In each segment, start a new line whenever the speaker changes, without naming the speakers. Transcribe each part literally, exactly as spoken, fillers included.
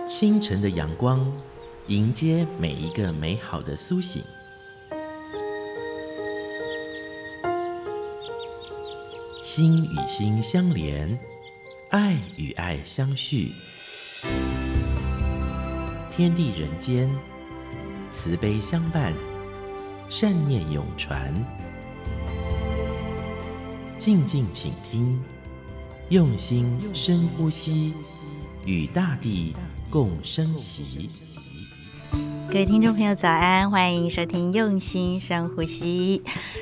清晨的阳光迎接每一个美好的苏醒，心与心相连，爱与爱相续，天地人间，慈悲相伴，善念永传。静静倾听，用心深呼吸，与大地共生息。
各位听众朋友早安，欢迎收听用心深呼吸。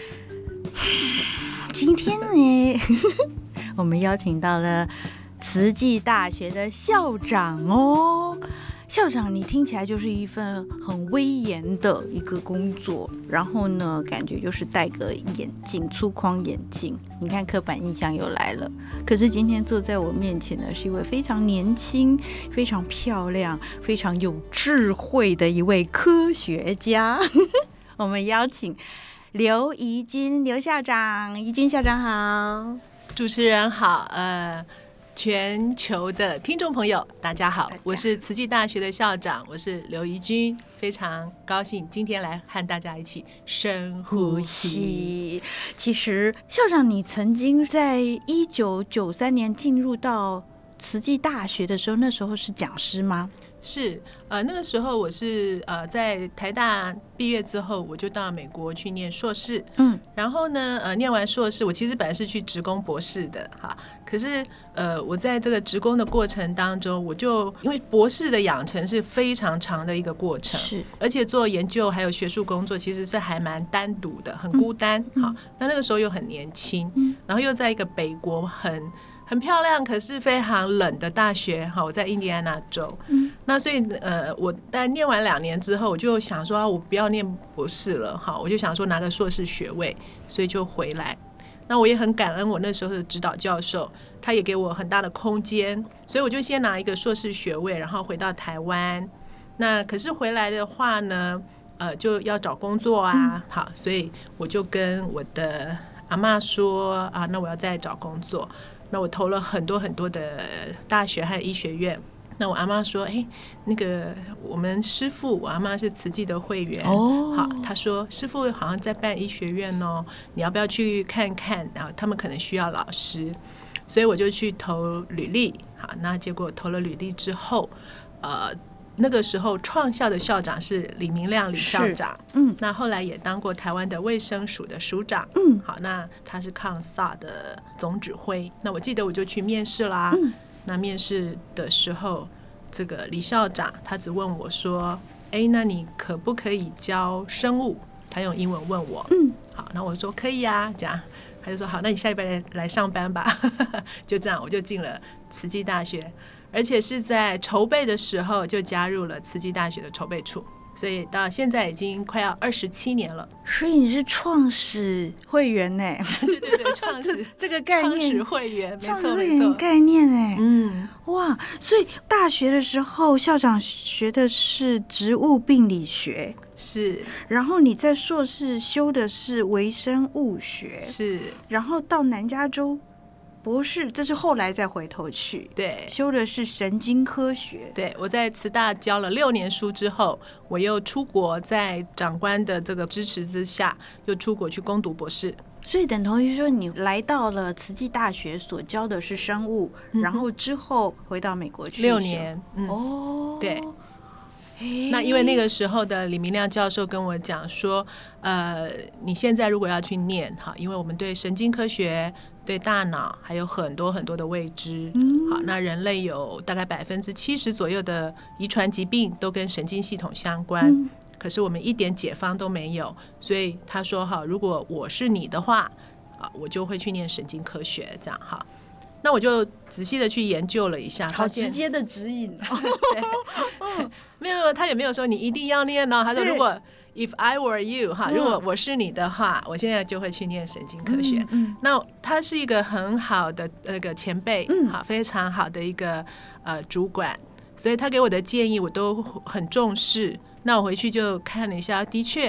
今天呢我们邀请到了慈济大学的校长哦。校长，你听起来就是一份很威严的一个工作，然后呢感觉就是戴个眼镜，粗框眼镜，你看刻板印象又来了。可是今天坐在我面前的是一位非常年轻、非常漂亮、非常有智慧的一位科学家我们邀请刘怡君刘校长。怡君校长好。
主持人好，呃全球的听众朋友大家好，我是慈济大学的校长，我是刘怡君，非常高兴今天来和大家一起深呼吸。
其实校长，你曾经在一九九三年进入到慈济大学的时候，那时候是讲师吗？
是，呃，那个时候我是呃在台大毕业之后，我就到美国去念硕士，嗯，然后呢，呃，念完硕士，我其实本来是去职工博士的，哈，可是呃，我在这个职工的过程当中，我就因为博士的养成是非常长的一个过程，
是，
而且做研究还有学术工作，其实是还蛮单独的，很孤单，好、嗯，那那个时候又很年轻，嗯，然后又在一个北国很。很漂亮，可是非常冷的大学，我在印第安纳州。嗯，那所以呃，我在念完两年之后，我就想说，我不要念博士了，哈，我就想说拿个硕士学位，所以就回来。那我也很感恩我那时候的指导教授，他也给我很大的空间，所以我就先拿一个硕士学位，然后回到台湾。那可是回来的话呢，呃，就要找工作啊，嗯、好，所以我就跟我的阿嬷说啊，那我要再找工作。那我投了很多很多的大学和医学院。那我阿妈说：“哎，那个我们师父，我阿妈是慈济的会员哦。好，她说师父好像在办医学院哦，你要不要去看看？然后他们可能需要老师，所以我就去投履历。好，那结果投了履历之后，呃。”那个时候创校的校长是李明亮李校长，嗯，那后来也当过台湾的卫生署的署长，嗯，好，那他是抗 S A R 的总指挥。那我记得我就去面试啦，嗯，那面试的时候，这个李校长他只问我说，哎，那你可不可以教生物？他用英文问我，嗯，好，那我说可以啊，这样。他就说好，那你下礼拜 来, 来上班吧就这样我就进了慈济大学，而且是在筹备的时候就加入了慈济大学的筹备处，所以到现在已经快要二十七年了。
所以你是创始会员呢？
对对对，创始
这个概念，
创始会员，没错
没错，概念哎，
嗯，
哇！所以大学的时候，校长学的是植物病理学。
是，
然后你在硕士修的是微生物学，
是，
然后到南加州博士，这是后来再回头去，
对，
修的是神经科学。
对，我在慈大教了六年书之后，我又出国，在长官的这个支持之下，又出国去攻读博士。
所以等同于说，你来到了慈济大学，所教的是生物，嗯、然后之后回到美国去
六年，嗯、哦，对。那因为那个时候的李明亮教授跟我讲说，呃，你现在如果要去念哈，因为我们对神经科学、对大脑还有很多很多的未知，嗯、好，那人类有大概百分之七十左右的遗传疾病都跟神经系统相关，嗯、可是我们一点解方都没有，所以他说哈，如果我是你的话，啊，我就会去念神经科学，这样哈。那我就仔细的去研究了一下，
好直接的指引
没有，他也没有说你一定要念哦。他说如果 if I were you 哈，如果我是你的话，我现在就会去念神经科学。嗯嗯、那他是一个很好的那个前辈，嗯、好，非常好的一个呃主管，所以他给我的建议我都很重视。那我回去就看了一下，的确。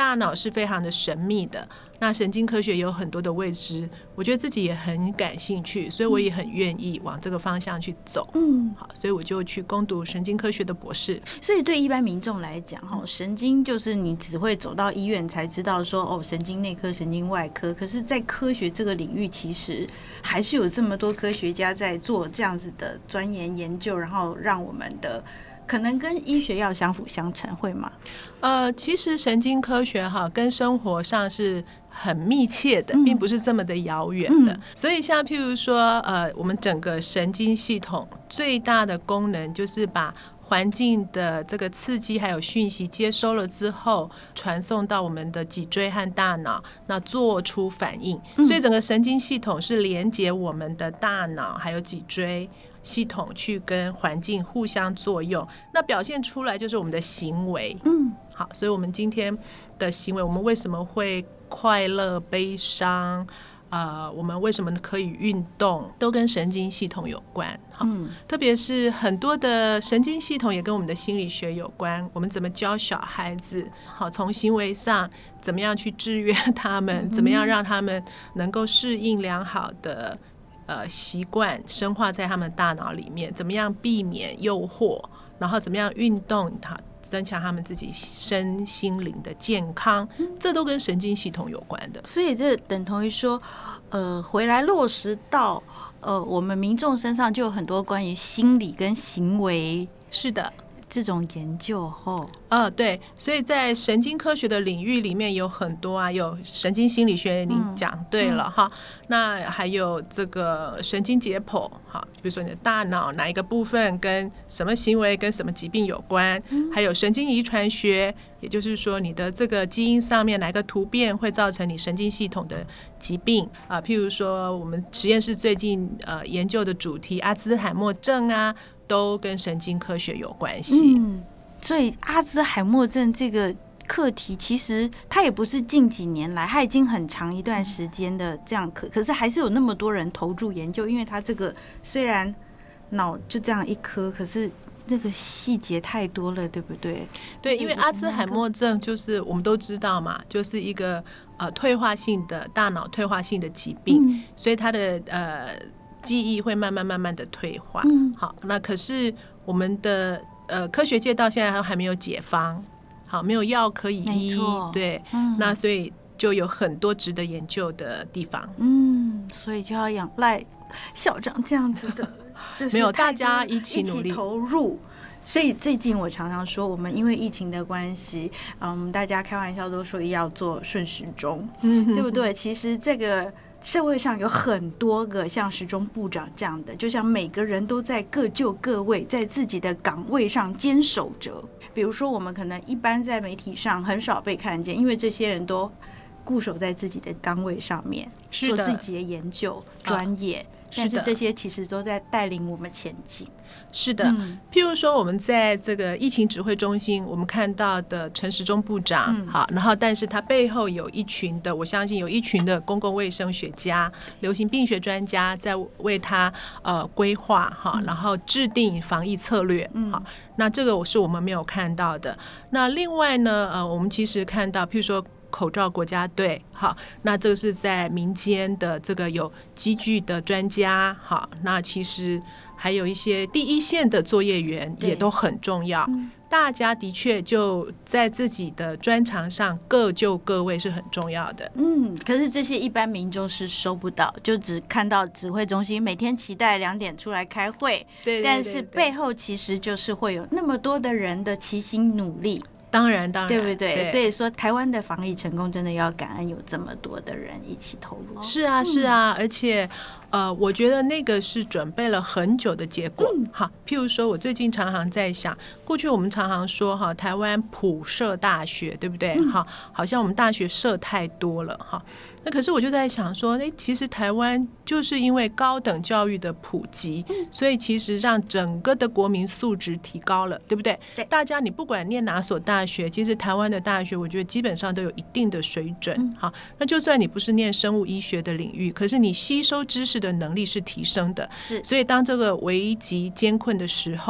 大脑是非常的神秘的，那神经科学有很多的未知，我觉得自己也很感兴趣，所以我也很愿意往这个方向去走。嗯，好，所以我就去攻读神经科学的博士。
所以对一般民众来讲，神经就是你只会走到医院才知道说哦，神经内科、神经外科。可是，在科学这个领域，其实还是有这么多科学家在做这样子的钻研研究，然后让我们的可能跟医学要相辅相成，会吗？
呃，其实神经科学哈跟生活上是很密切的，并不是这么的遥远的。嗯、所以像譬如说，呃，我们整个神经系统最大的功能就是把环境的这个刺激还有讯息接收了之后，传送到我们的脊椎和大脑，那做出反应。嗯、所以整个神经系统是连接我们的大脑还有脊椎系统去跟环境互相作用，那表现出来就是我们的行为。嗯，好，所以我们今天的行为，我们为什么会快乐、悲伤？呃，我们为什么可以运动，都跟神经系统有关。嗯，特别是很多的神经系统也跟我们的心理学有关。我们怎么教小孩子？好，从行为上怎么样去制约他们？怎么样让他们能够适应良好的呃习惯，深化在他们大脑里面？怎么样避免诱惑？然后怎么样运动？它增强他们自己身心灵的健康，这都跟神经系统有关的。
所以这等同于说，呃，回来落实到呃我们民众身上，就有很多关于心理跟行为
是的
这种研究后，
呃，对，所以在神经科学的领域里面有很多啊，有神经心理学，你讲对了、嗯、哈。那还有这个神经解剖，哈，比如说你的大脑哪一个部分跟什么行为跟什么疾病有关，嗯、还有神经遗传学，也就是说你的这个基因上面哪个突变会造成你神经系统的疾病啊、呃，譬如说我们实验室最近呃研究的主题阿兹海默症啊，都跟神经科学有关系。嗯，
所以阿兹海默症这个课题，其实它也不是近几年来，它已经很长一段时间的这样可，可是还是有那么多人投注研究，因为它这个虽然脑就这样一颗，可是那个细节太多了，对不对？
对，因为阿兹海默症就是我们都知道嘛，就是一个呃退化性的大脑退化性的疾病，嗯、所以它的呃记忆会慢慢慢慢的退化。嗯、好，那可是我们的呃科学界到现在还没有解方。好，没有药可以医，对、嗯，那所以就有很多值得研究的地方。
嗯，所以就要仰赖校长这样子的，
没有大家一起努力
一起投入。所以最近我常常说，我们因为疫情的关系，嗯，大家开玩笑都说要做顺时钟，嗯，对不对？其实这个社会上有很多个像时钟部长这样的，就像每个人都在各就各位，在自己的岗位上坚守着。比如说我们可能一般在媒体上很少被看见，因为这些人都固守在自己的岗位上面，做自己的研究专业、啊、但是这些其实都在带领我们前进。
是的、嗯、譬如说我们在这个疫情指挥中心，我们看到的陈时中部长、嗯、好，然后但是他背后有一群的，我相信有一群的公共卫生学家、流行病学专家在为他呃规划哈、嗯，然后制定防疫策略、嗯、好，那这个是我们没有看到的。那另外呢呃我们其实看到譬如说口罩国家队，好，那这个是在民间的这个有积聚的专家，好，那其实还有一些第一线的作业员也都很重要、嗯、大家的确就在自己的专长上各就各位是很重要的。
嗯，可是这些一般民众是收不到，就只看到指挥中心每天期待两点出来开会，对对对对，但是背后其实就是会有那么多的人的齐心努力。
当然当然，
对不 对, 对？所以说台湾的防疫成功真的要感恩有这么多的人一起投入。
是啊是啊、嗯、而且呃，我觉得那个是准备了很久的结果、嗯、好，譬如说我最近常常在想，过去我们常常说哈，台湾普设大学对不对、嗯、好，好像我们大学设太多了哈，那可是我就在想说，哎，其实台湾就是因为高等教育的普及、嗯、所以其实让整个的国民素质提高了，对不对？对，大家你不管念哪所大学，其实台湾的大学我觉得基本上都有一定的水准、嗯、好，那就算你不是念生物医学的领域，可是你吸收知识的能力是提升的，是，所以当这个危急艰困的时候，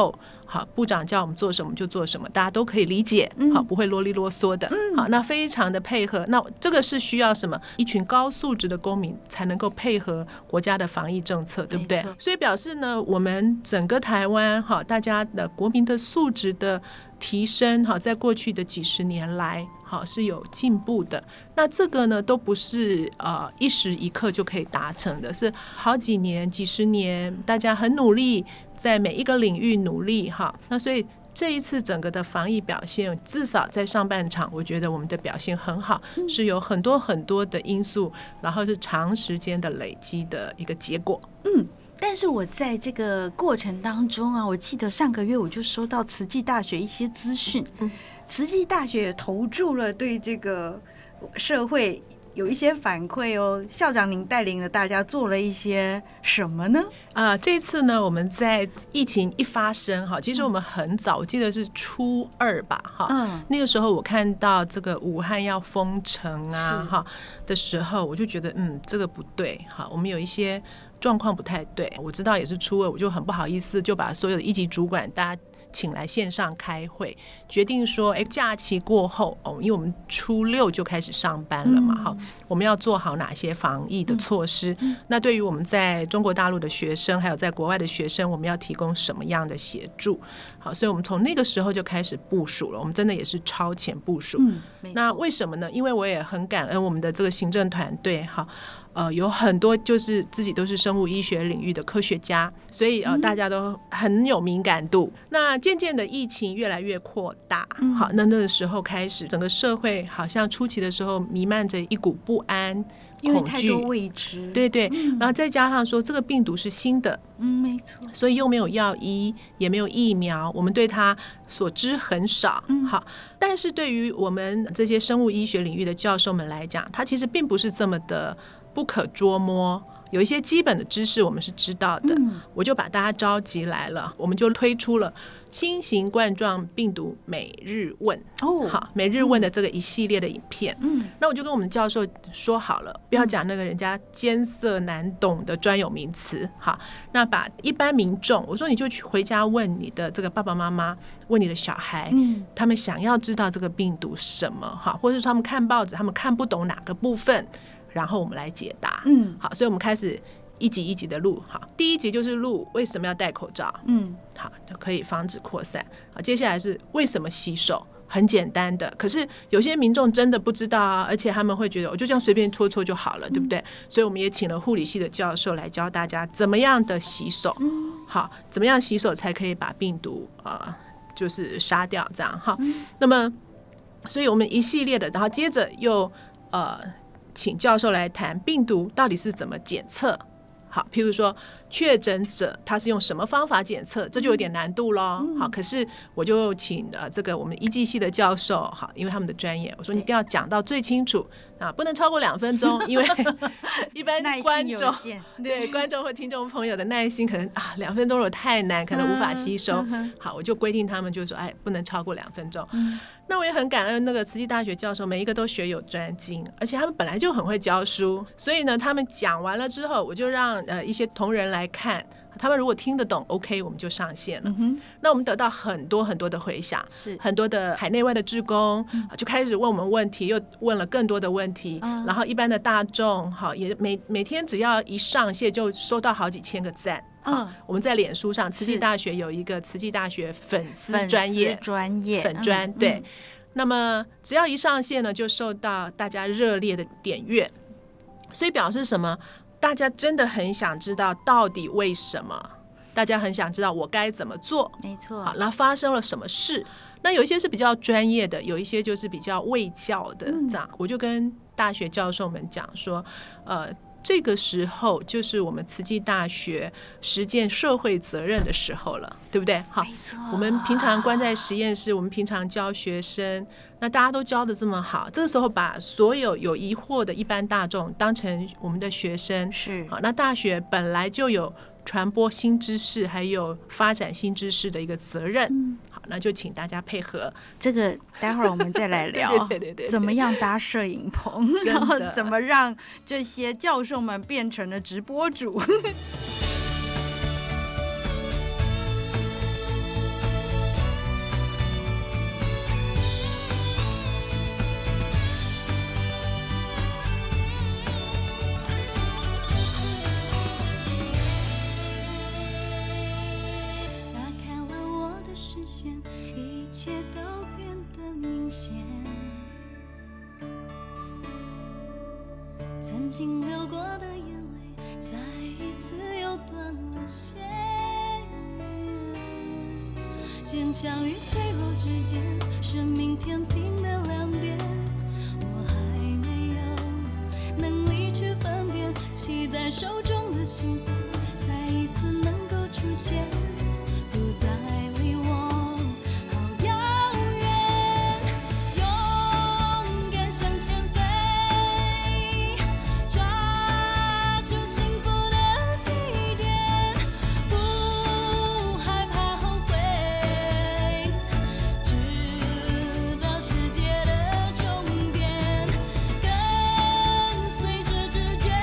好，部长叫我们做什么就做什么，大家都可以理解，好，不会啰里啰嗦的，好，那非常的配合。那这个是需要什么？一群高素质的公民才能够配合国家的防疫政策，对不对？所以表示呢，我们整个台湾哈，大家的国民的素质的提升哈，在过去的几十年来好是有进步的。那这个呢，都不是呃一时一刻就可以达成的，是好几年、几十年，大家很努力，在每一个领域努力哈。那所以这一次整个的防疫表现，至少在上半场，我觉得我们的表现很好，嗯、是有很多很多的因素，然后是长时间的累积的一个结果。
嗯。但是我在这个过程当中啊，我记得上个月我就收到慈济大学一些资讯，嗯、慈济大学也投注了对这个社会有一些反馈哦。校长您带领了大家做了一些什么呢？
啊、呃，这次呢，我们在疫情一发生哈，其实我们很早，我记得是初二吧哈，嗯，那个时候我看到这个武汉要封城啊哈的时候，我就觉得嗯，这个不对哈，我们有一些状况不太对，我知道也是初二，我就很不好意思，就把所有的一级主管大家请来线上开会，决定说，哎，假期过后哦，因为我们初六就开始上班了嘛，哈、嗯，我们要做好哪些防疫的措施？嗯、那对于我们在中国大陆的学生，还有在国外的学生，我们要提供什么样的协助？好，所以我们从那个时候就开始部署了，我们真的也是超前部署。嗯、那为什么呢？因为我也很感恩我们的这个行政团队，哈。呃，有很多就是自己都是生物医学领域的科学家，所以呃，大家都很有敏感度。那渐渐的疫情越来越扩大，嗯、好，那那个时候开始，整个社会好像初期的时候弥漫着一股不安。
因为太多未知，
对对、嗯，然后再加上说这个病毒是新的，
嗯，没错，
所以又没有药医，也没有疫苗，我们对它所知很少，嗯，好，但是对于我们这些生物医学领域的教授们来讲，它其实并不是这么的不可捉摸。有一些基本的知识我们是知道的、嗯、我就把大家召集来了，我们就推出了新型冠状病毒每日问、哦、好，每日问的这个一系列的影片、嗯、那我就跟我们教授说好了，不要讲那个人家艰涩难懂的专有名词，好，那把一般民众，我说你就去回家问你的这个爸爸妈妈，问你的小孩、嗯、他们想要知道这个病毒什么，好，或者是他们看报纸他们看不懂哪个部分，然后我们来解答，嗯，好，所以我们开始一集一集的录，好，第一集就是录为什么要戴口罩，嗯，好，就可以防止扩散，好，接下来是为什么洗手，很简单的，可是有些民众真的不知道啊，而且他们会觉得我就这样随便搓搓就好了，对不对？所以我们也请了护理系的教授来教大家怎么样的洗手，好，怎么样洗手才可以把病毒呃就是杀掉，这样哈。那么，所以我们一系列的，然后接着又呃。请教授来谈病毒到底是怎么检测，好，譬如说确诊者他是用什么方法检测，这就有点难度咯、嗯、好，可是我就请呃这个我们医技系的教授，好，因为他们的专业，我说你一定要讲到最清楚啊，不能超过两分钟，因为一般观众对观众或听众朋友的耐心可能啊两分钟如果太难，可能无法吸收、嗯、好，我就规定他们就是说哎不能超过两分钟、嗯，那我也很感恩那个慈济大学教授，每一个都学有专精，而且他们本来就很会教书，所以呢，他们讲完了之后，我就让呃一些同仁来看，他们如果听得懂 OK 我们就上线了、嗯、那我们得到很多很多的回响，是很多的海内外的志工、嗯、就开始问我们问题，又问了更多的问题、嗯、然后一般的大众好也 每, 每天只要一上线就收到好几千个赞。嗯，我们在脸书上，慈济大学有一个慈济大学粉丝专业
专业
粉专、嗯、对、嗯，那么只要一上线呢，就受到大家热烈的点阅，所以表示什么？大家真的很想知道到底为什么，大家很想知道我该怎么做，
没错，
好，然后发生了什么事？那有一些是比较专业的，有一些就是比较卫教的，这样、嗯、我就跟大学教授们讲说，呃。这个时候就是我们慈济大学实践社会责任的时候了，对不对？好，我们平常关在实验室，我们平常教学生，那大家都教得这么好，这个时候把所有有疑惑的一般大众当成我们的学生，是好，那大学本来就有传播新知识还有发展新知识的一个责任、嗯、好，那就请大家配合，
这个待会儿我们再来聊
对对对对对，
怎么样搭摄影棚，然后怎么让这些教授们变成了直播主
曾经流过的眼泪再一次又断了线，坚强与脆弱之间，生命天平的两边，我还没有能力去分辨，期待手中的幸福再一次能够出现，不再离我好遥远，勇敢向前飞，抓住幸福的起点，不害怕后悔，直到世界的终点，跟随着直觉，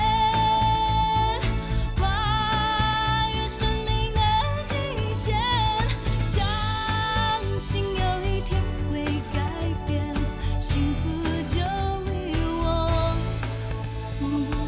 跨越生命的极限，相信有一天会改变，幸福就离我不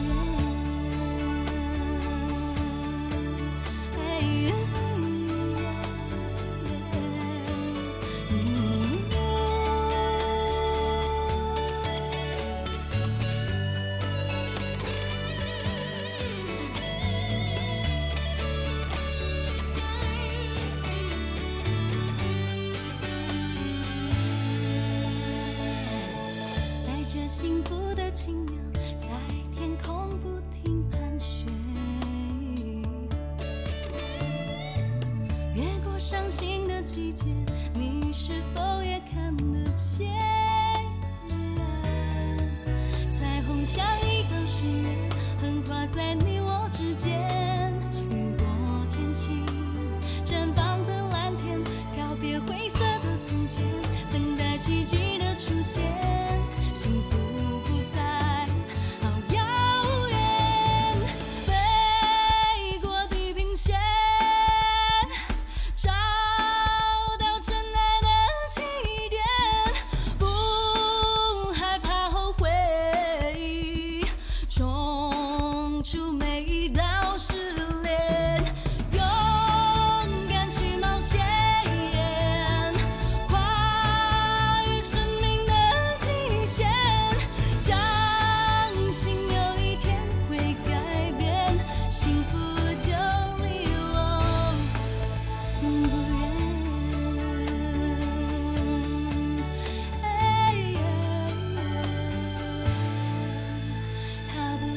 带着幸福的轻量，在天空不停盘旋，越过伤心的季节，你是否也看得见？彩虹像一道誓言，横跨在你我之间，雨过天晴，绽放的蓝天，告别灰色的从前，等待奇迹的出现，幸福不再好遥远，飞过地平线，找到真爱的起点，不害怕后悔，冲出每一道失恋，勇敢去冒险，跨越生命的极限，相信有一天会改变，幸福就离我不远。它不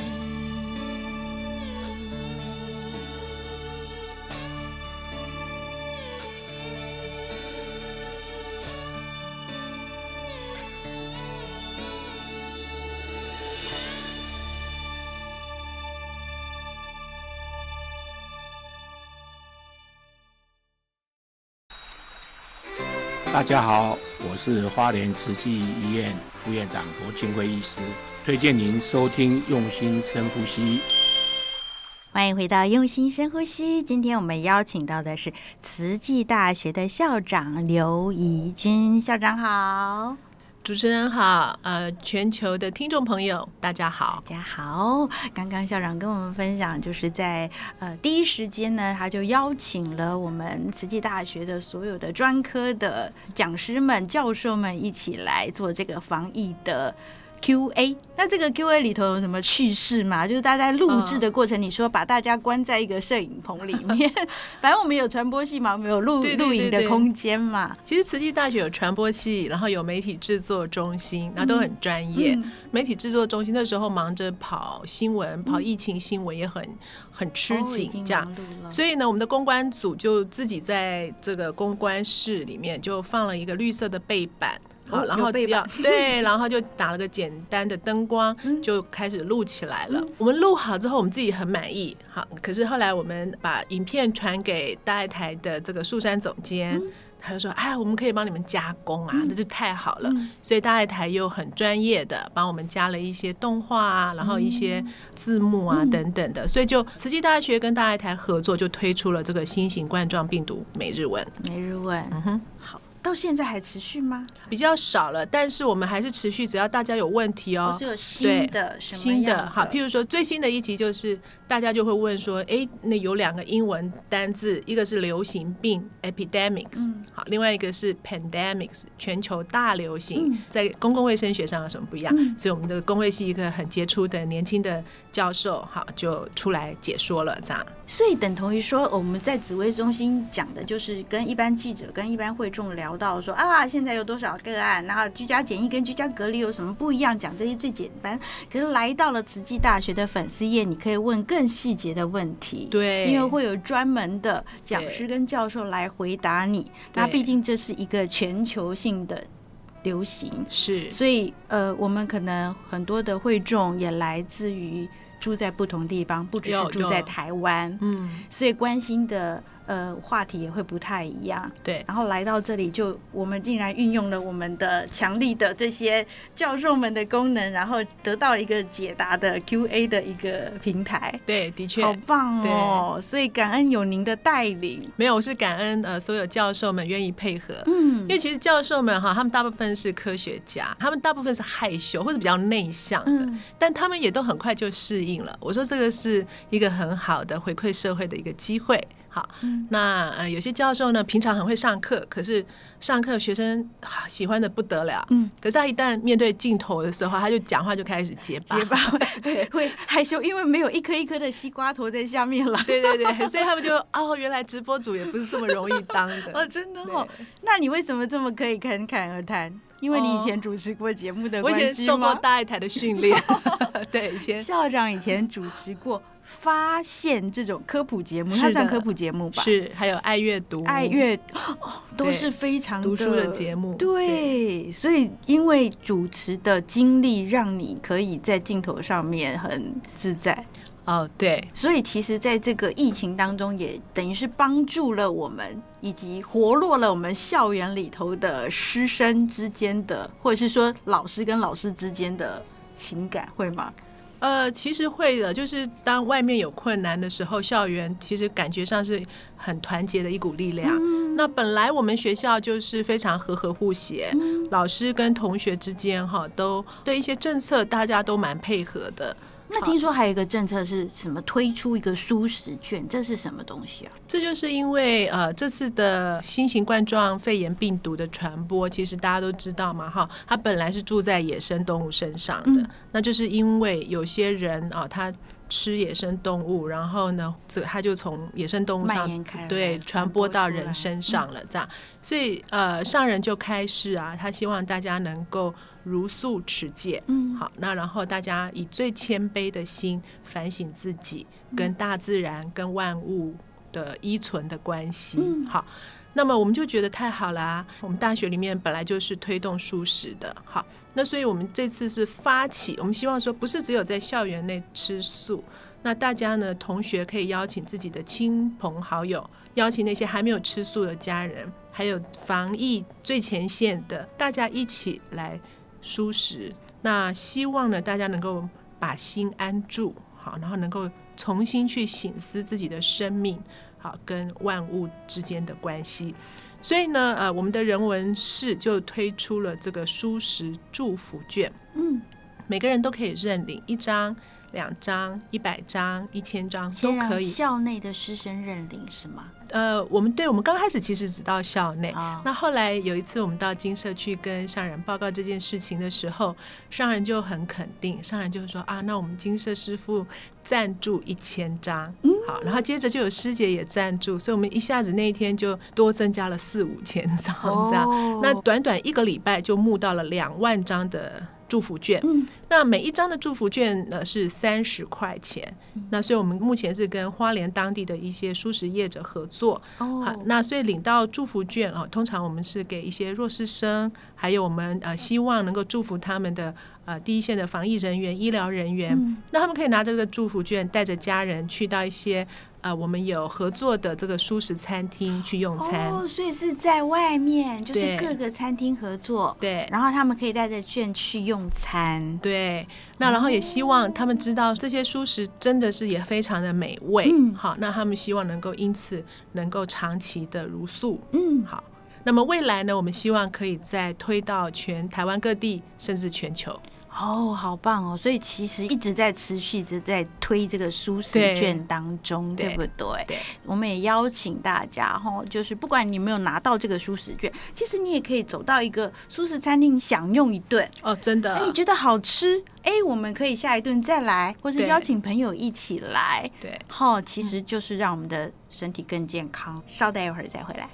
大家好，我是花莲慈济医院副院长罗庆辉医师，推荐您收听用心深呼吸。
欢迎回到用心深呼吸。今天我们邀请到的是慈济大学的校长刘怡君校长，好。
主持人好，呃，全球的听众朋友大家好。
大家好，刚刚校长跟我们分享，就是在呃第一时间呢，他就邀请了我们慈济大学的所有的专科的讲师们、教授们一起来做这个防疫的Q A。 那这个 Q A 里头有什么趣事吗？就是大家在录制的过程，你说把大家关在一个摄影棚里面，反正我们有传播系嘛，我们有录录影的空间嘛。
其实慈济大学有传播系，然后有媒体制作中心，那都很专业。嗯、媒体制作中心那时候忙着跑新闻，跑疫情新闻也很很吃紧，这样。哦、所以呢，我们的公关组就自己在这个公关室里面就放了一个绿色的背板。好，然后只要对，然后就打了个简单的灯光，嗯、就开始录起来了。嗯、我们录好之后，我们自己很满意。好，可是后来我们把影片传给大爱台的这个树山总监，嗯、他就说：“哎，我们可以帮你们加工啊，嗯、那就太好了。嗯”所以大爱台又很专业的帮我们加了一些动画啊，然后一些字幕啊、嗯、等等的。所以就慈济大学跟大爱台合作，就推出了这个新型冠状病毒每日文。
每日文，嗯哼，好。 到现在还持续吗？
比较少了，但是我们还是持续，只要大家有问题哦，
哦是有新的什么
新
样的
的好，譬如说最新的一集就是大家就会问说，哎，那有两个英文单字，一个是流行病 epidemics，、嗯、好，另外一个是 pandemics 全球大流行、嗯，在公共卫生学上有什么不一样？嗯、所以我们的公卫系一个很杰出的年轻的教授，好就出来解说了，这样。
所以等同于说，我们在指挥中心讲的就是跟一般记者、跟一般会众聊到说啊，现在有多少个案，然后居家检疫跟居家隔离有什么不一样，讲这些最简单。可是来到了慈济大学的粉丝页，你可以问更细节的问题，
对，
因为会有专门的讲师跟教授来回答你。那毕竟这是一个全球性的流行，
是，
所以呃，我们可能很多的会众也来自于住在不同地方，不只是住在台湾，嗯，所以关心的呃话题也会不太一样。
对，
然后来到这里就，我们竟然运用了我们的强力的这些教授们的功能，然后得到一个解答的 Q A 的一个平台。
对，的确，
好棒哦！所以感恩有您的带领。
没有，我是感恩呃所有教授们愿意配合。嗯，因为其实教授们哈，他们大部分是科学家，他们大部分是害羞或者比较内向的，嗯、但他们也都很快就适应了。我说这个是一个很好的回馈社会的一个机会。好，嗯、那呃有些教授呢，平常很会上课，可是上课学生、啊、喜欢的不得了，嗯，可是他一旦面对镜头的时候，他就讲话就开始结巴，
结巴，对，会害羞，因为没有一颗一颗的西瓜头在下面了。
对对对，所以他们就哦，原来直播主也不是这么容易当的。
哦，真的哦。那你为什么这么可以侃侃而谈？因为你以前主持过节目的关系吗？
我以前受过大爱台的训练。对，以前
校长以前主持过发现这种科普节目，它算科普节目吧？
是，还有爱阅读、
爱阅、哦、都是非常的
读书的节目。
对，对，所以因为主持的经历，让你可以在镜头上面很自在。
哦，对，
所以其实在这个疫情当中，也等于是帮助了我们，以及活络了我们校园里头的师生之间的，或者是说老师跟老师之间的情感，会吗？
呃，其实会的，就是当外面有困难的时候，校园其实感觉上是很团结的一股力量。嗯、那本来我们学校就是非常和和互协，嗯、老师跟同学之间哈，都对一些政策大家都蛮配合的。
那听说还有一个政策是什么？推出一个蔬食券，这是什么东西啊？
这就是因为呃这次的新型冠状肺炎病毒的传播，其实大家都知道嘛，哈，它本来是住在野生动物身上的，嗯、那就是因为有些人啊，他吃野生动物，然后呢，这他就从野生动物上对传播到人身上了，这样，所以呃上人就开示啊，他希望大家能够如素持戒，嗯，好，那然后大家以最谦卑的心反省自己跟大自然跟万物的依存的关系，嗯、好，那么我们就觉得太好啦，我们大学里面本来就是推动素食的，好，那所以我们这次是发起，我们希望说不是只有在校园内吃素，那大家呢同学可以邀请自己的亲朋好友，邀请那些还没有吃素的家人，还有防疫最前线的，大家一起来蔬食，那希望呢大家能够把心安住，好，然后能够重新去省思自己的生命，好，跟万物之间的关系。所以呢呃，我们的人文室就推出了这个蔬食祝福券，嗯，每个人都可以认领一张、两张、一百张、一千张都可以。
校内的师生认领是吗？
呃，我们对我们刚开始其实只到校内，哦、那后来有一次我们到金社去跟上人报告这件事情的时候，上人就很肯定，上人就说啊，那我们金社师父赞助一千张，嗯、好，然后接着就有师姐也赞助，所以我们一下子那一天就多增加了四五千张，这样，哦、那短短一个礼拜就募到了两万张的祝福券，嗯、那每一张的祝福券呢是三十块钱，嗯、那所以我们目前是跟花莲当地的一些蔬食业者合作，哦、好，那所以领到祝福券啊，通常我们是给一些弱势生，还有我们呃希望能够祝福他们的呃第一线的防疫人员、医疗人员，嗯、那他们可以拿这个祝福券，带着家人去到一些呃我们有合作的这个蔬食餐厅去用餐。
哦，所以是在外面，就是各个餐厅合作，
对，
然后他们可以带着券去用餐，
对，那然后也希望他们知道这些蔬食真的是也非常的美味，嗯、好，那他们希望能够因此能够长期的如素，嗯，好。 那么未来呢，我们希望可以再推到全台湾各地，甚至全球。
哦，好棒哦！所以其实一直在持续一直在推这个蔬食券当中， 对, 对不对？
对，
我们也邀请大家哈，就是不管你有没有拿到这个蔬食券，其实你也可以走到一个蔬食餐厅享用一顿
哦，真的。
你觉得好吃，哎，我们可以下一顿再来，或是邀请朋友一起来，
对，
哈，其实就是让我们的身体更健康。稍待一会儿再回来。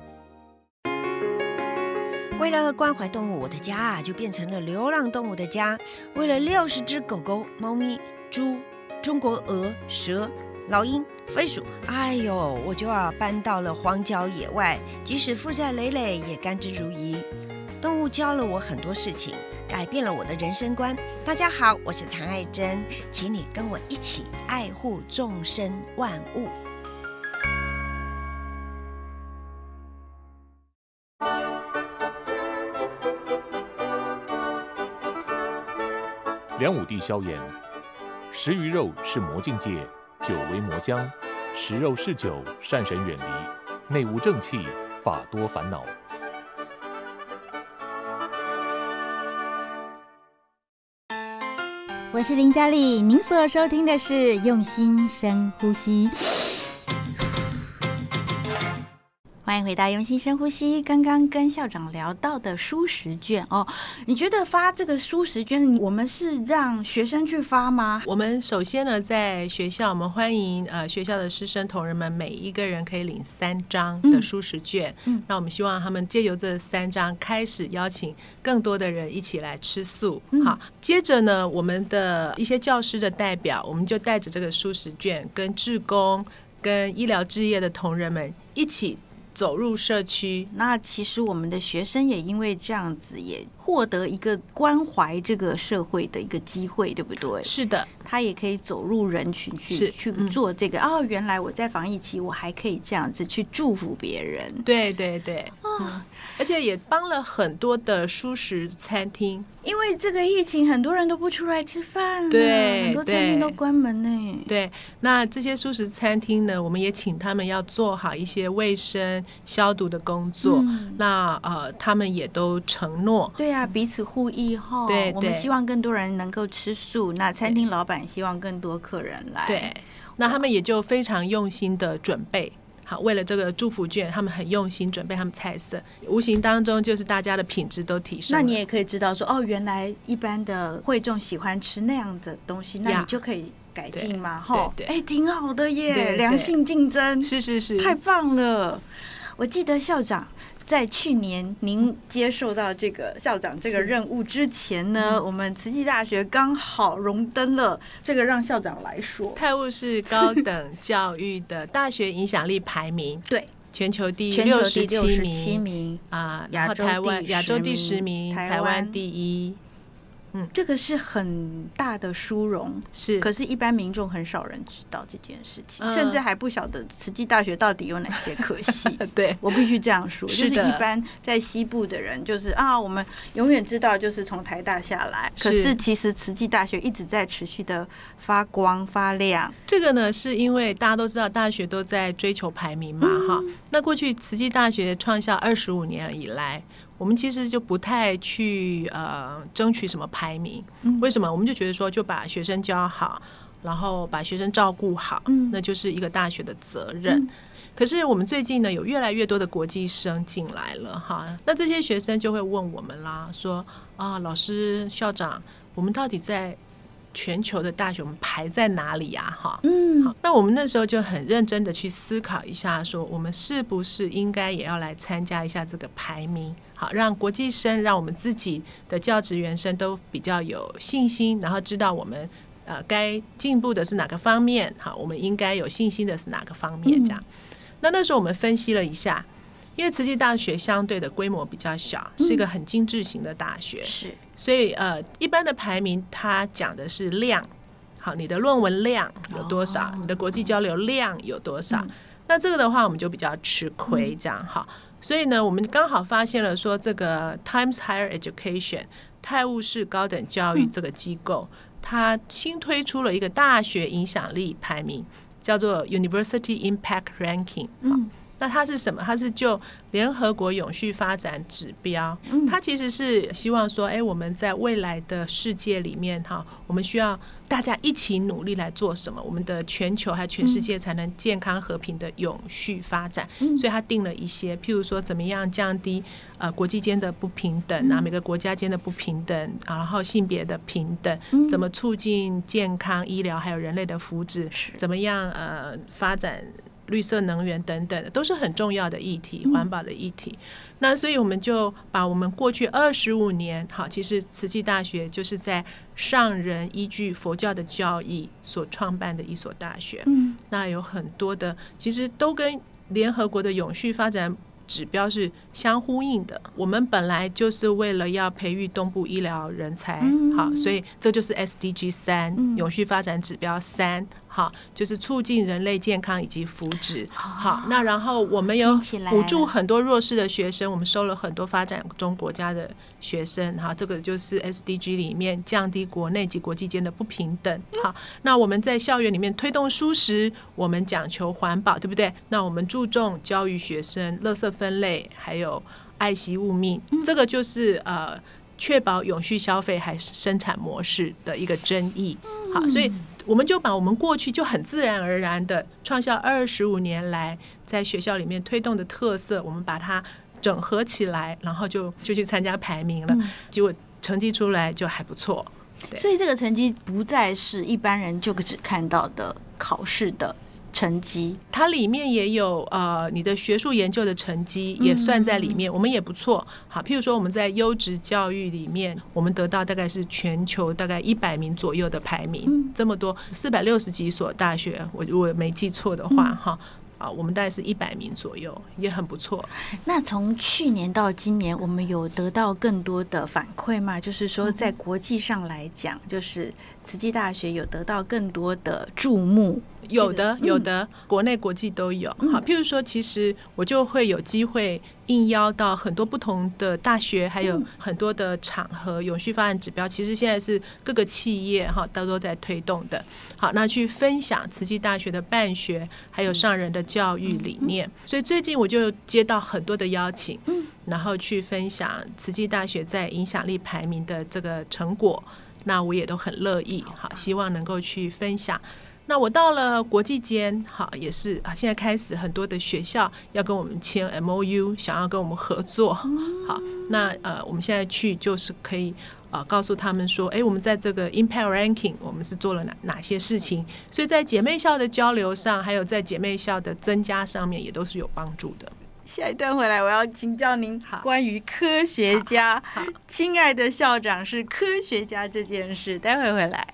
为了关怀动物，我的家啊就变成了流浪动物的家。为了六十只狗狗、猫咪、猪、中国鹅、蛇、老鹰、飞鼠，哎呦，我就要搬到了荒郊野外，即使负债累累，也甘之如饴。动物教了我很多事情，改变了我的人生观。大家好，我是谭爱珍，请你跟我一起爱护众生万物。
梁武帝萧言：食鱼肉是魔境界，酒为魔浆。食肉嗜酒，善神远离，内无正气，法多烦恼。
我是林嘉丽，您所收听的是用心深呼吸。欢迎回到用心深呼吸。刚刚跟校长聊到的蔬食券哦，你觉得发这个蔬食券，我们是让学生去发吗？
我们首先呢，在学校我们欢迎呃学校的师生同仁们每一个人可以领三张的蔬食券，嗯，那我们希望他们借由这三张开始邀请更多的人一起来吃素，嗯，好，接着呢，我们的一些教师的代表，我们就带着这个蔬食券跟志工跟医疗志业的同仁们一起走入社区。
那其实我们的学生也因为这样子也获得一个关怀这个社会的一个机会，对不对？
是的，
他也可以走入人群去去做这个，嗯，哦，原来我在防疫期我还可以这样子去祝福别人。
对对对，哦，嗯，而且也帮了很多的蔬食餐厅，
因为这个疫情很多人都不出来吃饭了，
对，
很多餐厅都关门呢。
对，那这些蔬食餐厅呢，我们也请他们要做好一些卫生消毒的工作，嗯，那呃，他们也都承诺，
对啊，彼此互益哈。
对，
我们希望更多人能够吃素，那餐厅老板希望更多客人来。
对，那他们也就非常用心的准备。好，为了这个祝福券，他们很用心准备他们菜色，无形当中就是大家的品质都提升了。
那你也可以知道说，哦，原来一般的会众喜欢吃那样的东西，那你就可以改进嘛，哈，哎，挺好的耶，良性竞争，
是是是，
太棒了。我记得校长在去年您接受到这个校长这个任务之前呢，嗯，我们慈济大学刚好荣登了这个，让校长来说，
泰晤士高等教育的大学影响力排名，
对，
全球第六十
七名
啊，然后台湾亚洲第十名，台湾第一。
嗯，这个是很大的殊荣，
是，
可是一般民众很少人知道这件事情，嗯，甚至还不晓得慈济大学到底有哪些科系。
对，我
必须这样说，
是
就是一般在西部的人，就是啊，我们永远知道就是从台大下来，可是其实慈济大学一直在持续的发光发亮。
这个呢，是因为大家都知道大学都在追求排名嘛，哈，嗯，那过去慈济大学创校二十五年以来，我们其实就不太去呃争取什么排名，嗯，为什么？我们就觉得说，就把学生教好，然后把学生照顾好，嗯，那就是一个大学的责任。嗯，可是我们最近呢，有越来越多的国际生进来了哈，那这些学生就会问我们啦，说啊，老师、校长，我们到底在全球的大学我们排在哪里啊？哈，嗯，好，那我们那时候就很认真的去思考一下，说我们是不是应该也要来参加一下这个排名？好，让国际生，让我们自己的教职员生都比较有信心，然后知道我们呃该进步的是哪个方面，好，我们应该有信心的是哪个方面，这样。嗯，那那时候我们分析了一下，因为慈济大学相对的规模比较小，是一个很精致型的大学，是，所以呃一般的排名它讲的是量，好，你的论文量有多少，哦，你的国际交流量有多少，嗯，那这个的话我们就比较吃亏，这样好。所以呢，我们刚好发现了说，这个 Times Higher Education 泰晤士高等教育这个机构，嗯，它新推出了一个大学影响力排名，叫做 University Impact Ranking，嗯， 那它是什么？它是就联合国永续发展指标，它其实是希望说，哎，我们在未来的世界里面哈，我们需要大家一起努力来做什么，我们的全球还全世界才能健康和平的永续发展。所以它定了一些，譬如说怎么样降低呃国际间的不平等啊，每个国家间的不平等啊，然后性别的平等，怎么促进健康医疗还有人类的福祉，怎么样呃发展绿色能源等等，都是很重要的议题，环保的议题。那所以我们就把我们过去二十五年，好，其实慈济大学就是在上人依据佛教的教义所创办的一所大学。嗯，那有很多的，其实都跟联合国的永续发展指标是相呼应的。我们本来就是为了要培育东部医疗人才，好，所以这就是 S D G 三、嗯、永续发展指标三，好，就是促进人类健康以及福祉。好，那然后我们有补助很多弱势的学生，我们收了很多发展中国家的学生，好，这个就是 S D G 里面降低国内及国际间的不平等。好，那我们在校园里面推动蔬食，我们讲求环保，对不对？那我们注重教育学生垃圾分类，还有爱惜物命，这个就是呃确保永续消费还是生产模式的一个争议。好，所以我们就把我们过去就很自然而然的创校二十五年来在学校里面推动的特色，我们把它整合起来，然后就就去参加排名了，嗯、结果成绩出来就还不错。
所以这个成绩不再是一般人就只看到的考试的成绩，
它里面也有呃你的学术研究的成绩也算在里面，嗯、我们也不错。好，譬如说我们在优质教育里面，我们得到大概是全球大概一百名左右的排名，嗯、这么多四百六十几所大学，我如果没记错的话，哈、嗯。啊，我们大概是一百名左右，也很不错。
那从去年到今年，我们有得到更多的反馈吗？就是说，在国际上来讲，就是慈济大学有得到更多的注目。
有的，有的，嗯、国内国际都有。好，譬如说，其实我就会有机会应邀到很多不同的大学，还有很多的场合，永续发展指标，其实现在是各个企业哈都都在推动的。好，那去分享慈济大学的办学，还有上人的教育理念。所以最近我就接到很多的邀请，然后去分享慈济大学在影响力排名的这个成果。那我也都很乐意，好，希望能够去分享。那我到了国际间，好，也是啊，现在开始很多的学校要跟我们签 M O U， 想要跟我们合作。好，那呃，我们现在去就是可以呃告诉他们说，哎，我们在这个 Impact Ranking 我们是做了哪哪些事情，所以在姐妹校的交流上，还有在姐妹校的增加上面，也都是有帮助的。
下一段回来，我要请教您关于科学家，亲爱的校长是科学家这件事，待会回来。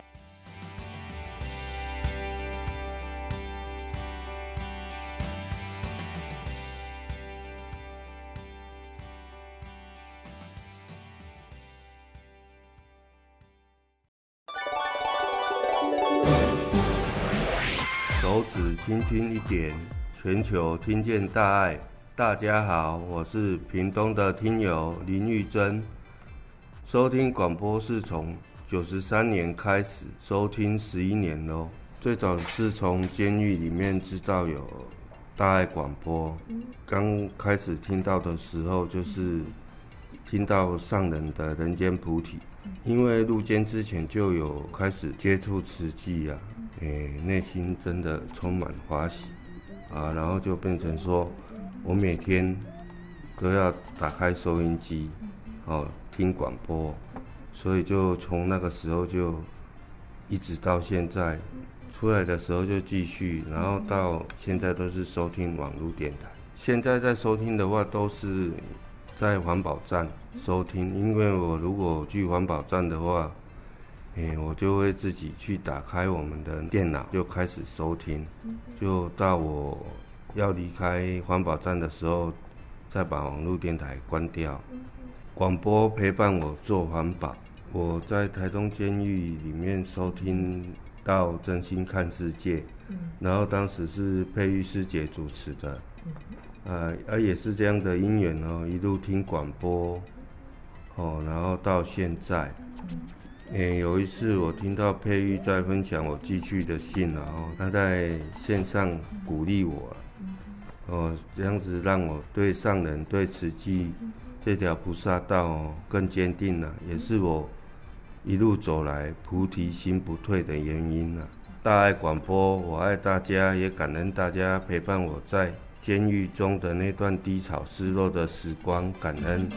手指轻轻一点，全球听见大爱。大家好，我是屏东的听友林玉珍。收听广播是从九十三年开始收听十一年咯。最早是从监狱里面知道有大爱广播，刚开始听到的时候就是听到上人的人间菩提，因为入监之前就有开始接触慈济啊，诶，内心真的充满欢喜啊，然后就变成说我每天都要打开收音机，哦，听广播，所以就从那个时候就一直到现在，出来的时候就继续，然后到现在都是收听网络电台。现在在收听的话，都是在环保站收听，因为我如果去环保站的话，欸，我就会自己去打开我们的电脑，就开始收听，就到我要离开环保站的时候，再把网络电台关掉。广播陪伴我做环保。我在台东监狱里面收听到《真心看世界》，然后当时是佩玉师姐主持的，呃，而也是这样的因缘哦，一路听广播，哦，然后到现在。欸，有一次我听到佩玉在分享我寄去的信，然后他在线上鼓励我， 哦，这样子让我对上人、对慈济这条菩萨道哦更坚定了，也是我一路走来菩提心不退的原因了。大爱广播，我爱大家，也感恩大家陪伴我在监狱中的那段低潮失落的时光，感恩。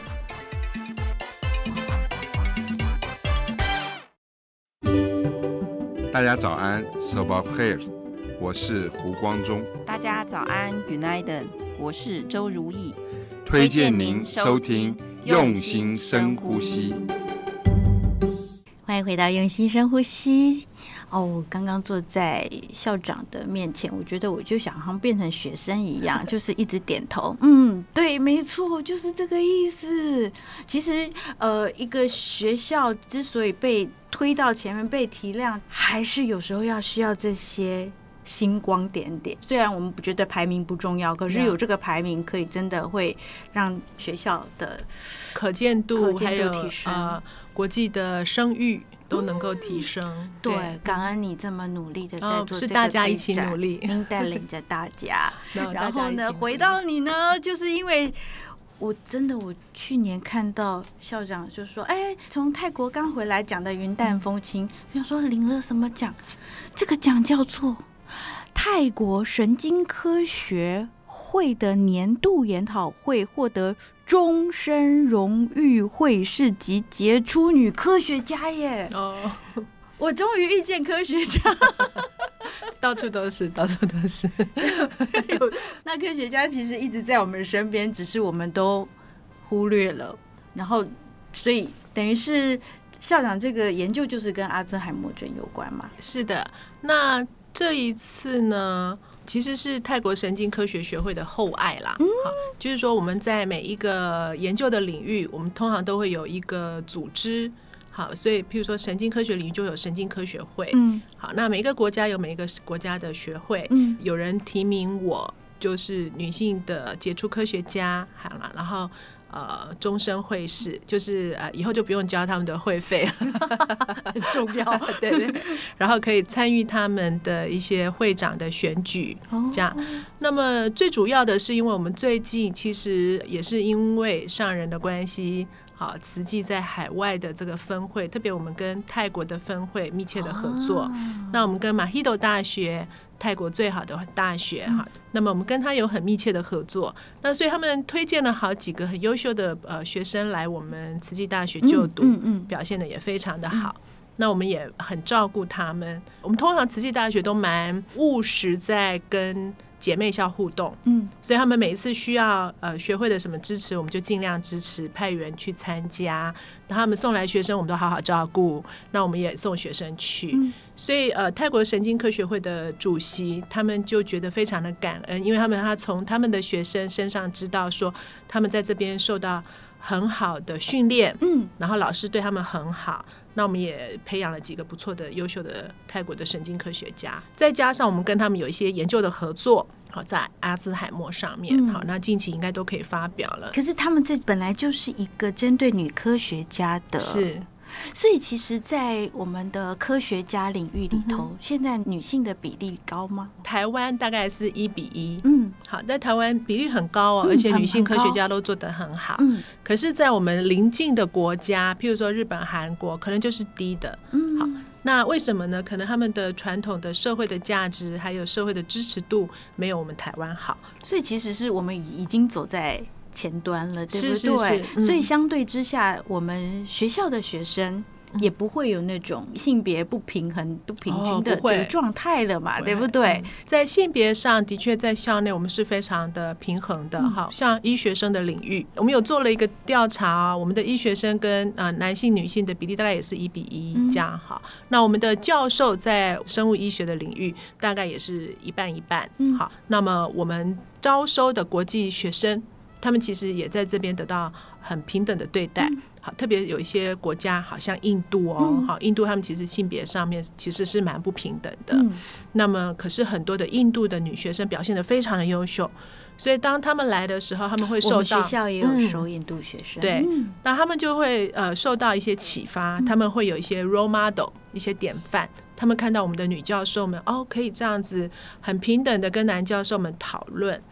大家早安 ，Sabah Khair， 我是胡光中。
大家早安 ，Good night， 我是周如意。
推荐您收听，用心深呼吸。
欢迎回到用心深呼吸。哦，我刚刚坐在校长的面前，我觉得我就想好像变成学生一样，就是一直点头。嗯，对，没错，就是这个意思。其实，呃，一个学校之所以被推到前面、被提亮，还是有时候要需要这些星光点点。虽然我们不觉得排名不重要，可是有这个排名，可以真的会让学校的
可见度还有
提升，
呃国际的声誉都能够提升。嗯、
对, 对，感恩你这么努力的在做这个、哦、
是大家一起努力，
您带领着大家。然后呢，回到你呢，就是因为我真的，我去年看到校长就说，哎，从泰国刚回来讲的云淡风轻，想说领了什么奖？这个奖叫做泰国神经科学会的年度研讨会，获得终身荣誉会士及杰出女科学家耶！哦，我终于遇见科学家，
到处都是，到处都是。
那科学家其实一直在我们身边，只是我们都忽略了。然后，所以等于是校长这个研究就是跟阿兹海默症有关嘛？
是的，那这一次呢？其实是泰国神经科学学会的厚爱啦，嗯、好，就是说我们在每一个研究的领域，我们通常都会有一个组织，好，所以譬如说神经科学领域就有神经科学会，嗯，好，那每一个国家有每一个国家的学会，嗯，有人提名我就是女性的杰出科学家，好了，然后。呃，终身会士就是呃，以后就不用交他们的会费，
很重要，
对对。然后可以参与他们的一些会长的选举，哦、这样。那么最主要的是，因为我们最近其实也是因为上人的关系，好，慈济在海外的这个分会，特别我们跟泰国的分会密切的合作。哦、那我们跟马希斗大学。泰国最好的大学哈，嗯、那么我们跟他有很密切的合作，那所以他们推荐了好几个很优秀的呃学生来我们慈济大学就读，嗯嗯嗯、表现的也非常的好。嗯、那我们也很照顾他们。我们通常慈济大学都蛮务实，在跟姐妹校互动，嗯，所以他们每一次需要呃学会的什么支持，我们就尽量支持，派员去参加。然后他们送来学生，我们都好好照顾。那我们也送学生去，嗯、所以呃泰国神经科学会的主席他们就觉得非常的感恩，因为他们他从他们的学生身上知道说，他们在这边受到很好的训练，嗯，然后老师对他们很好。那我们也培养了几个不错的优秀的泰国的神经科学家，再加上我们跟他们有一些研究的合作，好，在阿兹海默上面，嗯、好，那近期应该都可以发表了。
可是他们这本来就是一个针对女科学家的，
是。
所以其实在我们的科学家领域里头，嗯、现在女性的比例高吗？
台湾大概是一比一，嗯，好，在台湾比例很高哦，嗯、而且女性科学家都做得很好，嗯，可是在我们邻近的国家，譬如说日本、韩国，可能就是低的，嗯，好，那为什么呢？可能他们的传统的社会的价值还有社会的支持度没有我们台湾好，
所以其实是我们已经走在前端了，对不对？
是是是，
嗯、所以相对之下，我们学校的学生也不会有那种性别不平衡、不平均的这个状态了嘛，哦、对不对？
在性别上的确在校内我们是非常的平衡的。嗯、好像医学生的领域，我们有做了一个调查，我们的医学生跟、呃、男性女性的比例大概也是一比一这样。好，嗯、那我们的教授在生物医学的领域大概也是一半一半。嗯、好，那么我们招收的国际学生，他们其实也在这边得到很平等的对待。嗯、好，特别有一些国家，好像印度哦，嗯、好，印度他们其实性别上面其实是蛮不平等的。嗯、那么，可是很多的印度的女学生表现得非常的优秀，所以当他们来的时候，他们会受到，我们
学校也有收印度学生，
嗯、对，那他们就会呃受到一些启发，嗯、他们会有一些 role model， 一些典范。他们看到我们的女教授们哦，可以这样子很平等的跟男教授们讨论，嗯、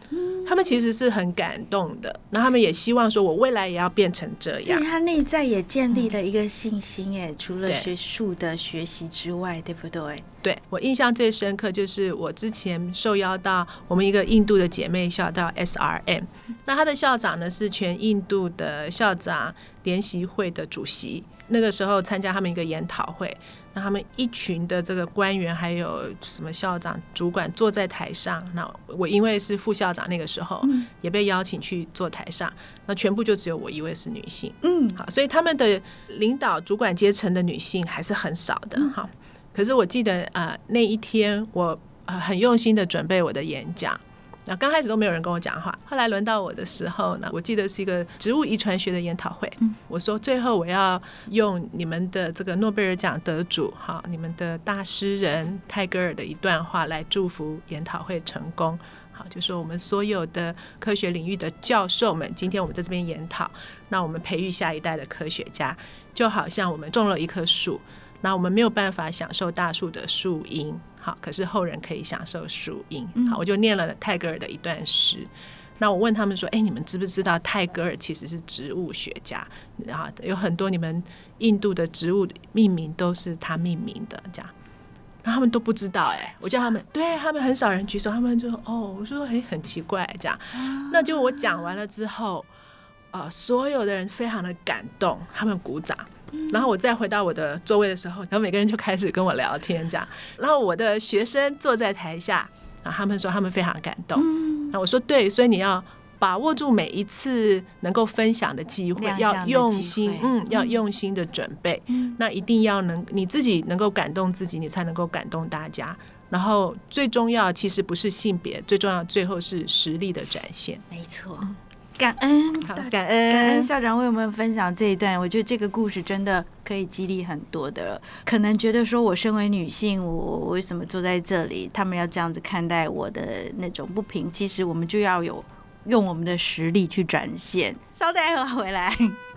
他们其实是很感动的，那他们也希望说我未来也要变成这样，
所以他内在也建立了一个信心耶，除了学术的学习之外，对不对？
对，我印象最深刻就是我之前受邀到我们一个印度的姐妹校到 S R M， 那他的校长呢是全印度的校长联席会的主席，那个时候参加他们一个研讨会，那他们一群的这个官员还有什么校长主管坐在台上，那我因为是副校长，那个时候也被邀请去坐台上，那全部就只有我一位是女性，嗯，好，所以他们的领导主管阶层的女性还是很少的哈。可是我记得呃那一天我、呃、很用心的准备我的演讲，那刚开始都没有人跟我讲话，后来轮到我的时候呢，我记得是一个植物遗传学的研讨会，嗯、我说最后我要用你们的这个诺贝尔奖得主哈，你们的大诗人泰戈尔的一段话来祝福研讨会成功。好，就说我们所有的科学领域的教授们，今天我们在这边研讨，那我们培育下一代的科学家，就好像我们种了一棵树，那我们没有办法享受大树的树荫，好，可是后人可以享受树荫。好，我就念了泰戈尔的一段诗。那我问他们说，哎，你们知不知道泰戈尔其实是植物学家？然后有很多你们印度的植物命名都是他命名的，这样。然后他们都不知道，哎，我叫他们，对他们很少人举手，他们就哦，我说哎，很奇怪这样。那结果我讲完了之后，呃，所有的人非常的感动，他们鼓掌。然后我再回到我的座位的时候，然后每个人就开始跟我聊天这样，然后我的学生坐在台下，然后他们说他们非常感动，那我说对，所以你要把握住每一次能够分享的机会，要用心，嗯，要用心的准备，那一定要能你自己能够感动自己，你才能够感动大家。然后最重要其实不是性别，最重要最后是实力的展现。
没错。感恩，
好，感恩，
感恩校长为我们分享这一段。我觉得这个故事真的可以激励很多的。可能觉得说我身为女性，我为什么坐在这里？他们要这样子看待我的那种不平，其实我们就要有用我们的实力去展现。稍待会回来。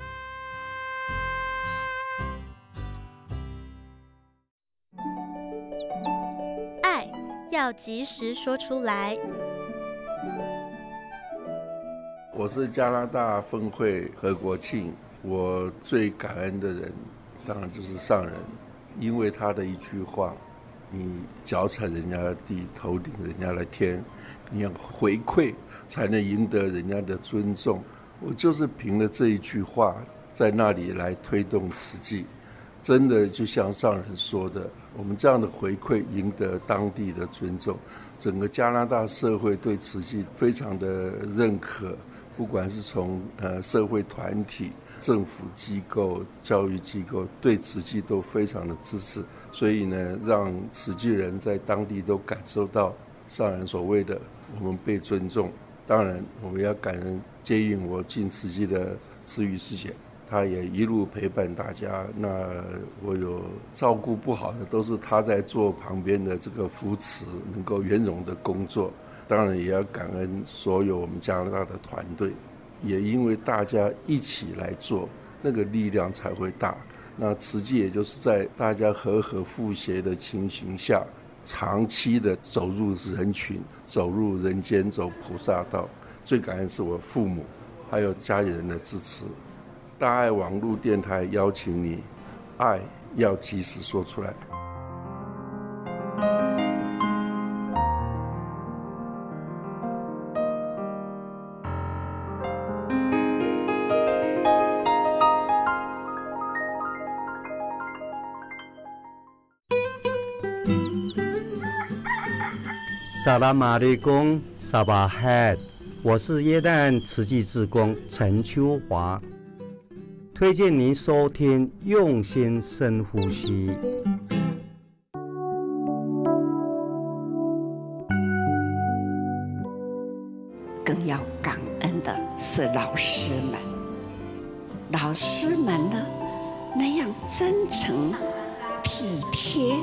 爱要及时说出来。
我是加拿大分会何国庆，我最感恩的人当然就是上人，因为他的一句话，你脚踩人家的地，头顶人家的天，你要回馈才能赢得人家的尊重。我就是凭了这一句话在那里来推动慈济，真的就像上人说的，我们这样的回馈赢得当地的尊重，整个加拿大社会对慈济非常的认可，不管是从呃社会团体、政府机构、教育机构对慈济都非常的支持，所以呢，让慈济人在当地都感受到上人所谓的我们被尊重。当然，我们要感恩接应我进慈济的慈语师姐，她也一路陪伴大家。那我有照顾不好的，都是她在做旁边的这个扶持，能够圆融的工作。当然也要感恩所有我们加拿大的团队，也因为大家一起来做，那个力量才会大。那慈济也就是在大家和和互协的情形下，长期的走入人群，走入人间，走菩萨道。最感恩是我父母还有家里人的支持。大爱网络电台邀请你，爱要及时说出来。
萨拉马利贡萨巴海，我是耶诞慈济志工陈秋华，推荐您收听用心深呼吸。
更要感恩的是老师们，老师们呢那样真诚体贴。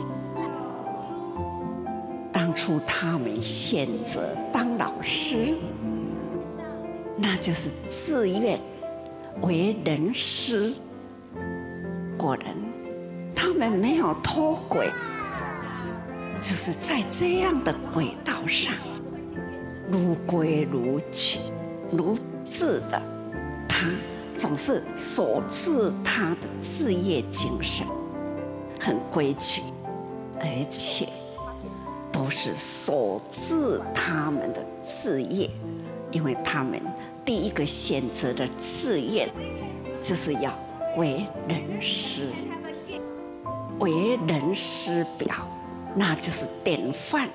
当初他们选择当老师，那就是自愿为人师。果然，他们没有脱轨，就是在这样的轨道上， 如规如矩、如制的，他总是守住他的志业精神，很规矩，而且都是守住他们的志业，因为他们第一个选择的志业就是要为人师，为人师表，那就是典范，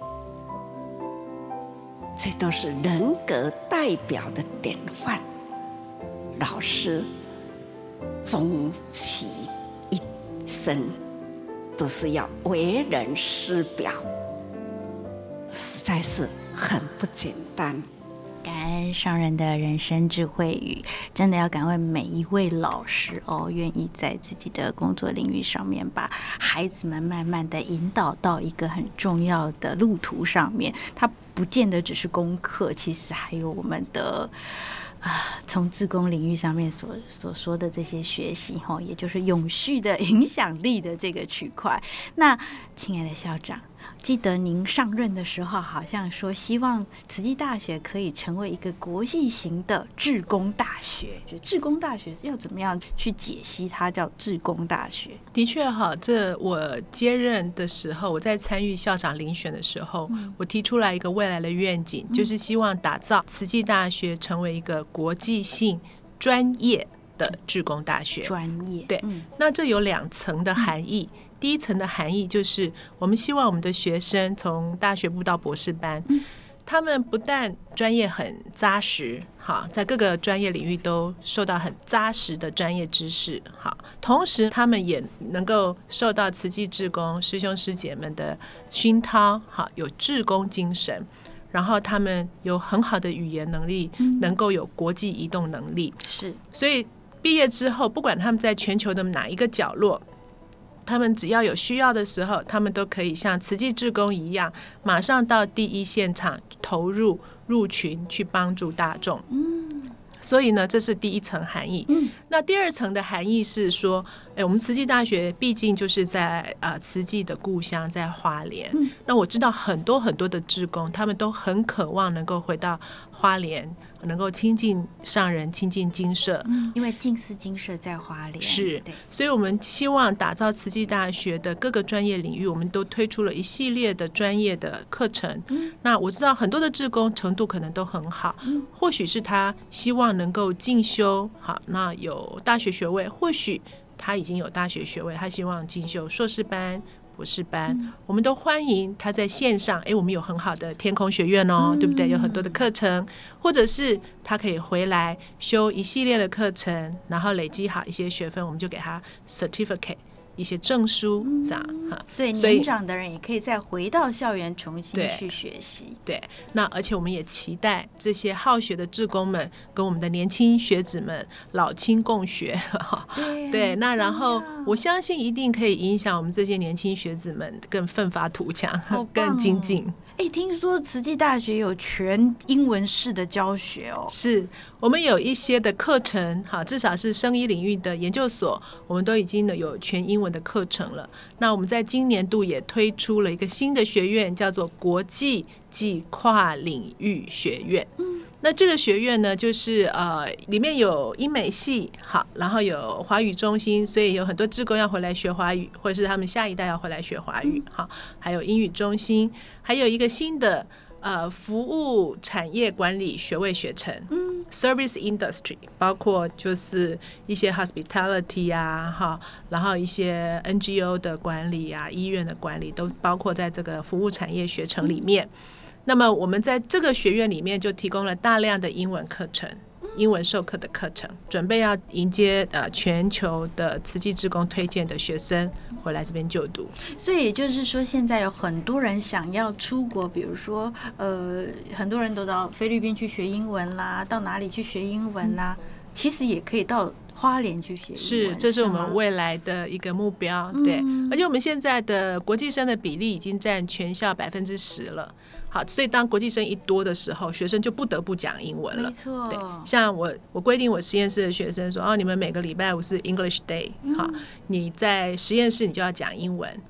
这都是人格代表的典范。老师终其一生都是要为人师表，实在是很不简单。
感恩上人的人生智慧语，真的要感恩每一位老师哦，愿意在自己的工作领域上面把孩子们慢慢的引导到一个很重要的路途上面。它不见得只是功课，其实还有我们的啊，从志工领域上面所所说的这些学习哈，也就是永续的影响力的这个区块。那亲爱的校长，记得您上任的时候好像说希望慈济大学可以成为一个国际型的志工大学，就志工大学要怎么样去解析它叫志工大学？
的确哈，这我接任的时候，我在参与校长遴选的时候、嗯、我提出来一个未来的愿景、嗯、就是希望打造慈济大学成为一个国际性专业的志工大学。
专业
对、嗯、那这有两层的含义、嗯，第一层的含义就是我们希望我们的学生从大学部到博士班、嗯、他们不但专业很扎实，好，在各个专业领域都受到很扎实的专业知识，好，同时他们也能够受到慈济志工师兄师姐们的熏陶，好，有志工精神，然后他们有很好的语言能力、嗯、能够有国际移动能力，
是，
所以毕业之后不管他们在全球的哪一个角落，他们只要有需要的时候，他们都可以像慈济志工一样，马上到第一现场投入入群去帮助大众。嗯，所以呢，这是第一层含义。嗯，那第二层的含义是说，哎，我们慈济大学毕竟就是在呃慈济的故乡，在花莲。嗯，那我知道很多很多的志工，他们都很渴望能够回到花莲，能够亲近上人，亲近精舍、
嗯、因为净思精舍在花莲，
是，所以我们希望打造慈济大学的各个专业领域，我们都推出了一系列的专业的课程、嗯、那我知道很多的志工程度可能都很好、嗯、或许是他希望能够进修，好，那有大学学位，或许他已经有大学学位，他希望进修硕士班博士班、嗯、我们都欢迎他在线上，哎，我们有很好的天空学院哦、嗯、对不对，有很多的课程，或者是他可以回来修一系列的课程，然后累积好一些学分，我们就给他 certificate 一些证书、嗯、这样、嗯、
所以年长的人也可以再回到校园重新去学习。
对, 对，那而且我们也期待这些好学的志工们跟我们的年轻学子们老青共学。 对, 对，那然后我相信一定可以影响我们这些年轻学子们更奋发图强、哦、更精进。
哎，听说慈济大学有全英文式的教学哦。
是，我们有一些的课程，好，至少是生医领域的研究所，我们都已经有全英文的课程了。那我们在今年度也推出了一个新的学院，叫做国际暨跨领域学院。嗯，那这个学院呢，就是呃，里面有英美系，好，然后有华语中心，所以有很多志工要回来学华语，或者是他们下一代要回来学华语，好，还有英语中心，还有一个新的呃服务产业管理学位学程，嗯 ，service industry， 包括就是一些 hospitality 啊，哈，然后一些 N G O 的管理啊，医院的管理都包括在这个服务产业学程里面。那么我们在这个学院里面就提供了大量的英文课程，英文授课的课程，准备要迎接呃全球的慈济志工推荐的学生回来这边就读。
所以也就是说，现在有很多人想要出国，比如说呃，很多人都到菲律宾去学英文啦，到哪里去学英文啦，嗯、其实也可以到花莲去学英文。
是，这是我们未来的一个目标。对、嗯，而且我们现在的国际生的比例已经占全校百分之十了。好，所以当国际生一多的时候，学生就不得不讲英文了。
没错，
对，像我，我规定我实验室的学生说，哦，你们每个礼拜五是 English Day， 好、嗯，你在实验室你就要讲英文，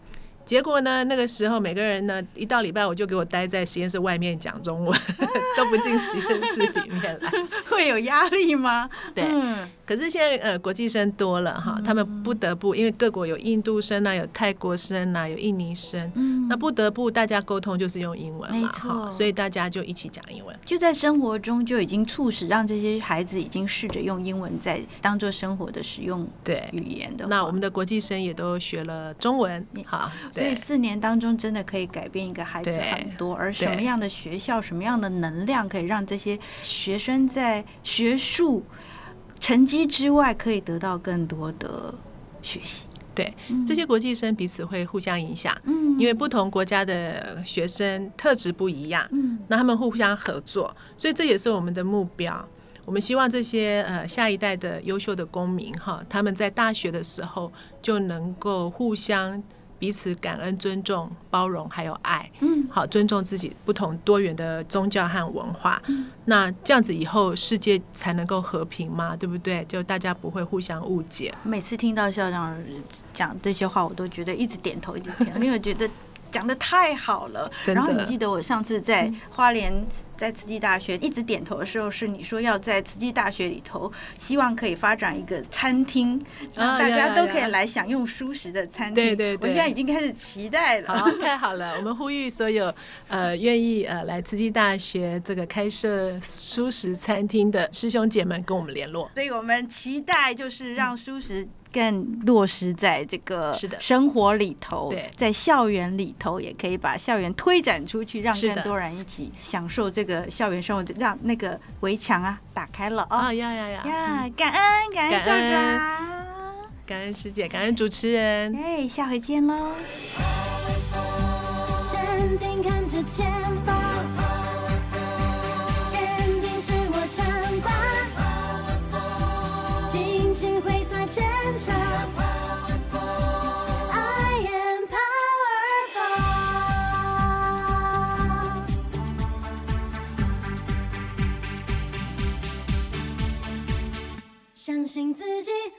结果呢，那个时候每个人呢，一到礼拜我就给我待在实验室外面讲中文，都不进实验室里面来，
会有压力吗？
对。嗯，可是现在呃国际生多了哈，他们不得不，因为各国有印度生啊，有泰国生啊，有印尼生，嗯，那不得不大家沟通就是用英文嘛，没错，所以大家就一起讲英文。
就在生活中就已经促使让这些孩子已经试着用英文在当做生活的使用语言的。
那我们的国际生也都学了中文，好。
所以四年当中真的可以改变一个孩子很多，而什么样的学校、什么样的能量可以让这些学生在学术成绩之外可以得到更多的学习？
对，这些国际生彼此会互相影响，嗯，因为不同国家的学生特质不一样，嗯，那他们互相合作，所以这也是我们的目标。我们希望这些呃下一代的优秀的公民哈，他们在大学的时候就能够互相彼此感恩、尊重、包容，还有爱。嗯，好，尊重自己不同多元的宗教和文化。嗯，那这样子以后世界才能够和平嘛，对不对？就大家不会互相误解。
每次听到校长讲这些话，我都觉得一直点头，一直点头，因为我觉得讲得太好了。然后你记得我上次在花莲在慈济大学一直点头的时候，是你说要在慈济大学里头希望可以发展一个餐厅，让大家都可以来享用蔬食的餐厅。对对对，我现在已经开始期待了。
好，太好了！我们呼吁所有呃愿意呃来慈济大学这个开设蔬食餐厅的师兄姐们跟我们联络。
所以我们期待就是让蔬食更落实在这个生活里头，在校园里头也可以把校园推展出去，让更多人一起享受这个校园生活，让那个围墙啊打开了哦！
啊呀呀呀
呀！感恩感恩校长，
感恩师姐，感恩主持人，
哎，下回见喽！
坚定看着前方，坚定是我承担，尽情挥洒全场。I am powerful， 相信自己。